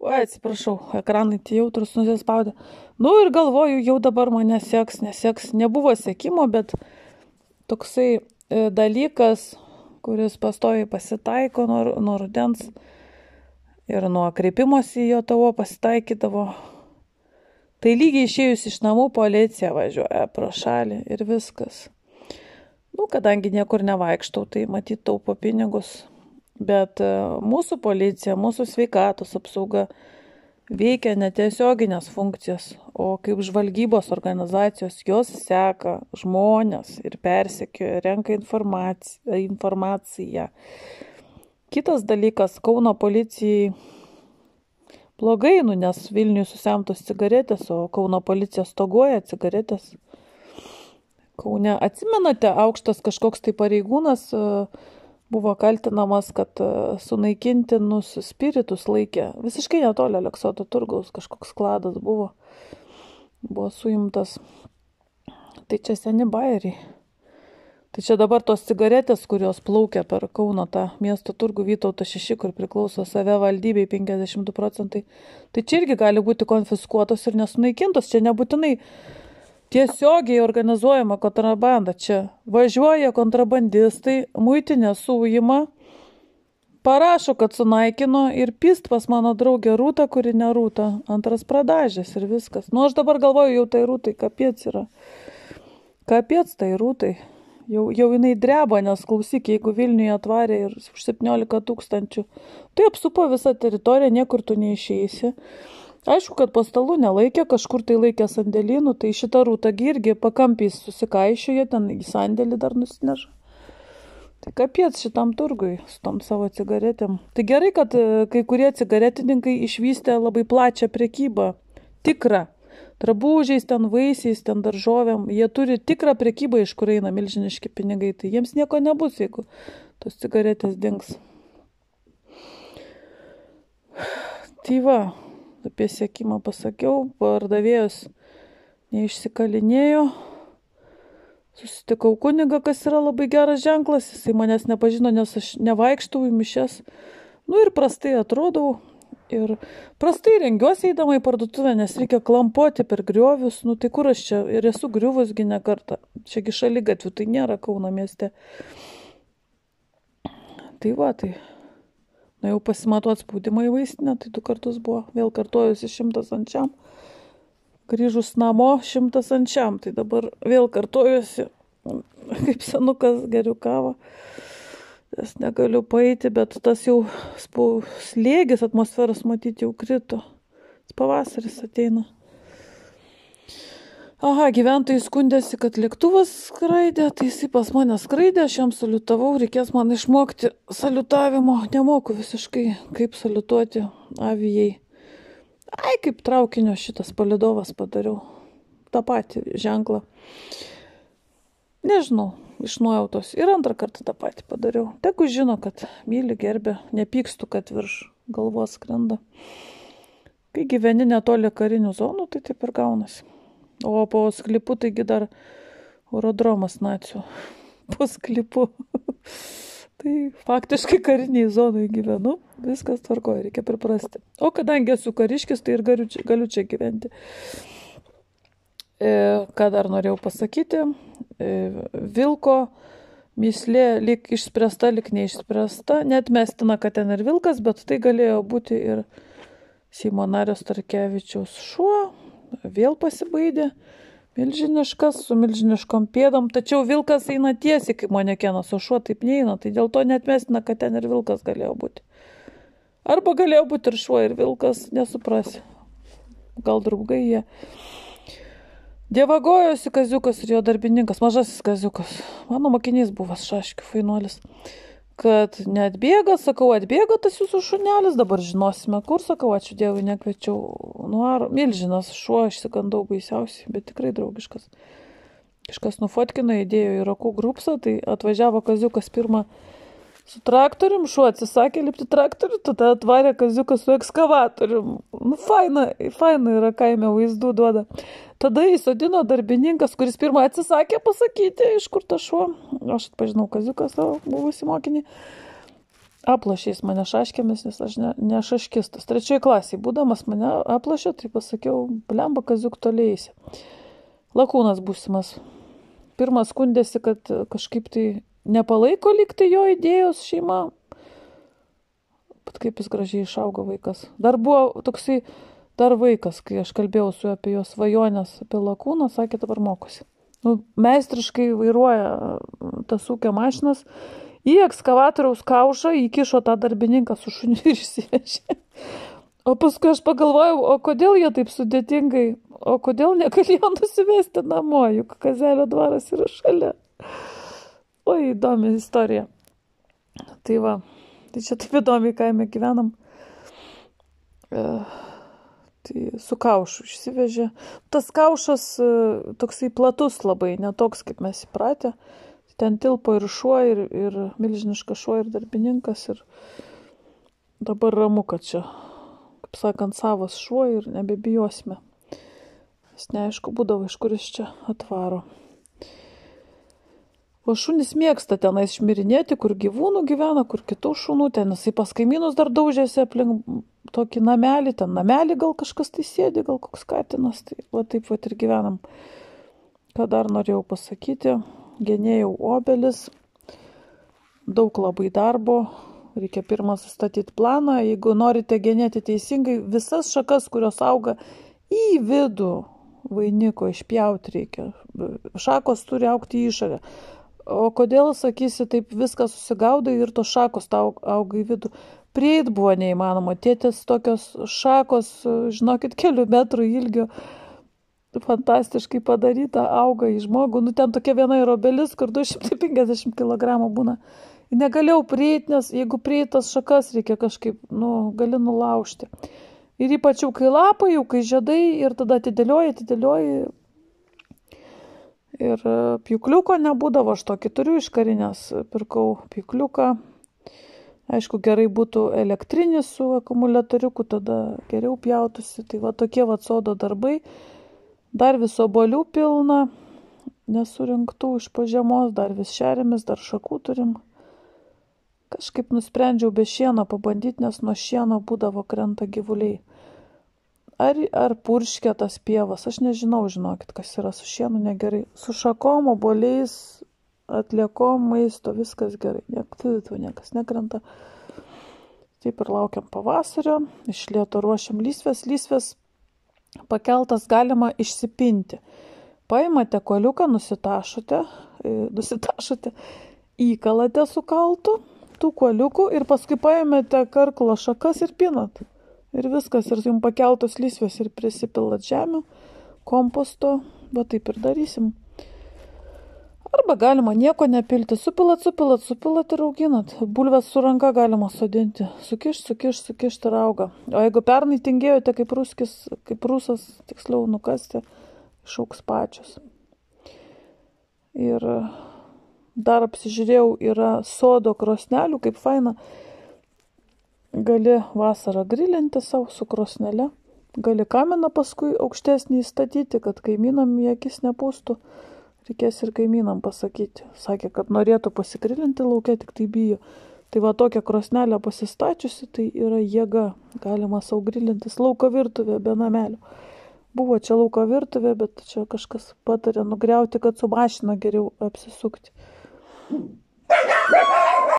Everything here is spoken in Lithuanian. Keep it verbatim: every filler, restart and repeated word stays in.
Oi, atsiprašau, ekranai tie jautrus nusispaudė. Nu ir galvoju, jau dabar mane seks, neseks. Nebuvo sekimo, bet toksai e, dalykas, kuris pastoviai pasitaiko nuo, nuo rudens ir nuo kreipimosi į jo tavo pasitaikydavo. Tai lygiai išėjus iš namų policija važiuoja pro šalį ir viskas. Nu, kadangi niekur nevaikštau, tai matyt taupo pinigus. Bet mūsų policija, mūsų sveikatos apsauga veikia netiesioginės funkcijas, o kaip žvalgybos organizacijos, jos seka žmonės ir persekioja, renka informaciją. informaciją. Kitas dalykas, Kauno policijai blogai, nu, nes Vilniuje susemtos cigaretės, o Kauno policija stoguoja cigaretės. Kaune, atsimenate, aukštas kažkoks tai pareigūnas buvo kaltinamas, kad sunaikintinus spiritus laikė. Visiškai netoli Aleksoto turgaus kažkoks kladas buvo. Buvo suimtas. Tai čia seni bajeriai. Tai čia dabar tos cigaretės, kurios plaukia per Kauno tą miesto turgų Vytauto šeši, kur priklauso savivaldybei penkiasdešimt du procentai. Tai čia irgi gali būti konfiskuotos ir nesunaikintos. Čia nebūtinai tiesiogiai organizuojama kontrabanda. Čia važiuoja kontrabandistai, muitinė suima, parašo, kad sunaikino ir pist pas mano draugę Rūtą, kuri nerūta. Antras pradažės ir viskas. Nu, aš dabar galvoju, jau tai Rūtai kapiec yra. Kapiec tai Rūtai. Jau, jau jinai dreba, nes klausyk, jeigu Vilniuje atvarė ir už septyniolika tūkstančių, tai apsupo visą teritoriją, niekur tu neišeisi. Aišku, kad po stalų nelaikė, kažkur tai laikė sandėlynų, tai šitą Rūtą irgi pakampiais susikaišioje, ten į sandėlį dar nusineša. Tai kapiec šitam turgui su tom savo cigaretėm. Tai gerai, kad kai kurie cigaretininkai išvystė labai plačią prekybą. Tikrą. Drabužiais, ten vaisiais, ten daržovėm. Jie turi tikrą prekybą, iš kur eina milžiniški pinigai. Tai jiems nieko nebus, jeigu tos cigaretės dings. Tai va. Apie siekimą pasakiau, pardavėjos neišsikalinėjo, susitikau kunigą, kas yra labai geras ženklas, jisai manęs nepažino, nes aš nevaikštau į mišias, nu ir prastai atrodau ir prastai rengiuosi eidama į parduotuvę, nes reikia klampoti per griovius, nu tai kur aš čia ir esu griuvusgi ne kartą, čiagi šaligatvių, tai nėra Kauno mieste. Tai va, tai... Na jau pasimatuot spaudimą į vaistinę, tai du kartus buvo. Vėl kartojusi šimtas ančiam. Grįžus namo šimtas ančiam. Tai dabar vėl kartojusi, kaip senukas geriu kavą. Nes negaliu paeiti, bet tas jau slėgis atmosferos matyti jau krito. Pavasaris ateina. Aha, gyventojai skundėsi, kad lėktuvas skraidė, tai jisai pas mane skraidė, aš jam saliutavau, reikės man išmokti saliutavimo, nemoku visiškai, kaip saliutuoti avijai. Ai, kaip traukinio šitas palidovas padariau, tą patį ženklą. Nežinau, iš nuojautos ir antrą kartą tą patį padariau. Tegu žino, kad myli, gerbė, nepykstu, kad virš galvos skrenda. Kai gyveni netoli karinių zonų, tai taip ir gaunasi. O po sklipu taigi dar aerodromas nacių. Po sklipu. Tai faktiškai kariniai zonai gyvenu. Viskas tvarkoja, reikia priprasti. O kadangi esu kariškis, tai ir galiu čia, galiu čia gyventi. E, ką dar norėjau pasakyti? E, vilko myslė lyg išspręsta, lyg neišspręsta. Neatmestina, kad ten ir vilkas, bet tai galėjo būti ir Seimo nario Starkevičiaus šuo. Vėl pasibaidė, milžiniškas, su milžiniškom pėdom, tačiau vilkas eina tiesiai kaip manekenas, o šuo taip neina, tai dėl to neatmestina, kad ten ir vilkas galėjo būti. Arba galėjo būti ir šuo, ir vilkas, nesuprasi. Gal draugai jie. Dievagojosi Kaziukas ir jo darbininkas, mažasis Kaziukas, mano mokinys buvo Šaškių fainuolis. Kad neatbėga, sakau, atbėga tas jūsų šunelis, dabar žinosime, kur, sakau, ačiū Dievui, nekviečiau. Nu, ar milžinas šuo, išsigandau baisiausiai, bet tikrai draugiškas. Kažkas nufotkino, įdėjo į rakų grupsą, tai atvažiavo Kaziukas pirmą su traktorium, šuo atsisakė lipti traktorių, tada atvarė Kaziukas su ekskavatorium. Nu, faina, faina yra kaime vaizdų duoda. Tada įsodino darbininkas, kuris pirmą atsisakė pasakyti, iš kur ta šuo. Aš atpažinau Kaziuką savo buvusį mokinį. aplašės mane šaškėmis, nes aš ne, ne šaškistas. Trečioje klasėje būdamas mane aplašė, tai pasakiau, blemba, kaziuk tolėjusi. Lakūnas būsimas. Pirmas skundėsi, kad kažkaip tai nepalaiko lygtai jo idėjos šeima. Bet kaip jis gražiai išaugo vaikas. Dar buvo toksai, dar vaikas, kai aš kalbėjau su juo apie jo svajonės, apie lakūną, sakė, dabar mokosi. Nu, meistriškai vairuoja tas ūkio mašinas. Į ekskavatoriaus kaušą įkišo tą darbininką su šuniu ir išsivežė. O paskui aš pagalvojau, o kodėl jie taip sudėtingai, o kodėl negalėjo nusivesti namo, juk Kazelio dvaras yra šalia. O, įdomi istorija. Tai va, tai čia taip įdomiai kaime gyvenam. E, tai su kaušu išsivežė. Tas kaušas e, toksai platus labai, netoks kaip mes įpratę. Ten tilpo ir šuo, ir, ir milžiniškas šuo, ir darbininkas. Ir dabar ramu, kad čia, kaip sakant, savas šuo ir nebebijosime. Nes neaišku būdavo, iš kuris čia atvaro. O šunis mėgsta tenais šmirinėti, kur gyvūnų gyvena, kur kitų šunų. Ten jisai pas kaimynus dar daužėsi aplink tokį namelį. Ten namelį gal kažkas tai sėdi, gal koks katinas. Tai va taip va ir gyvenam. Ką dar norėjau pasakyti. Genėjau obelis, daug labai darbo, reikia pirmą sustatyti planą, jeigu norite genėti teisingai, visas šakas, kurios auga į vidų vainiko išpjauti reikia, šakos turi augti į išorę, o kodėl, sakysi, taip viskas susigaudai ir tos šakos tau auga į vidų, prieit buvo neįmanoma, tėtės tokios šakos, žinokit, kelių metrų ilgio, fantastiškai padaryta, auga į žmogų. Nu, ten tokia viena ir obelis, kur du šimtai penkiasdešimt kilogramų būna. Negalėjau prieit, nes jeigu prieit tas šakas reikia kažkaip, nu, gali nulaužti. Ir ypač jau kai lapai, jau kai žiedai, ir tada atidėlioji, atidėlioji. Ir pjūkliuko nebūdavo, aš tokį turiu iš karinės, pirkau pjūkliuką. Aišku, gerai būtų elektrinis su akumuliatoriuku, tada geriau pjautusi. Tai va tokie va sodo darbai. Dar vis obuolių pilna, nesurinktų iš po žiemos, dar vis šeriamis, dar šakų turim. Kažkaip nusprendžiau be šieno pabandyti, nes nuo šieno būdavo krenta gyvuliai. Ar, ar purškia tas pievas, aš nežinau, žinokit, kas yra su šienu negerai. Su šakom, obuoliais, atliekom, maisto, viskas gerai, Niek, niekas nekrenta. Taip ir laukiam pavasario, iš lėto ruošiam lysves, lysves. Pakeltas galima išsipinti. Paimate koliuką, nusitašote, nusitašote, įkalate su kaltu tų koliukų ir paskui paimate karklo šakas ir pinat. Ir viskas, ir jums pakeltos lysvės ir prisipilat žemių, komposto, va taip ir darysim. Arba galima nieko nepilti, supilat, supilat, supilat ir auginat. Bulves su ranka galima sodinti, sukiš, sukiš, sukiš ir auga. O jeigu pernai tingėjote kaip ruskis, kaip rusas, tiksliau nukasti, išaugs pačios. Ir dar apsižiūrėjau, yra sodo krosnelių, kaip faina. Gali vasarą grilinti savo su krosnele. Gali kaminą paskui aukštesnį įstatyti, kad kaimynam į akis nepūstų. Reikės ir kaimynam pasakyti. Sakė, kad norėtų pasigrilinti lauke, tik tai bijo. Tai va tokią krosnelę pasistačiusi, tai yra jėga. Galima sau grilintis lauko virtuvė be namelio. Buvo čia lauko virtuvė, bet čia kažkas patarė nugriauti, kad su mašina geriau apsisukti.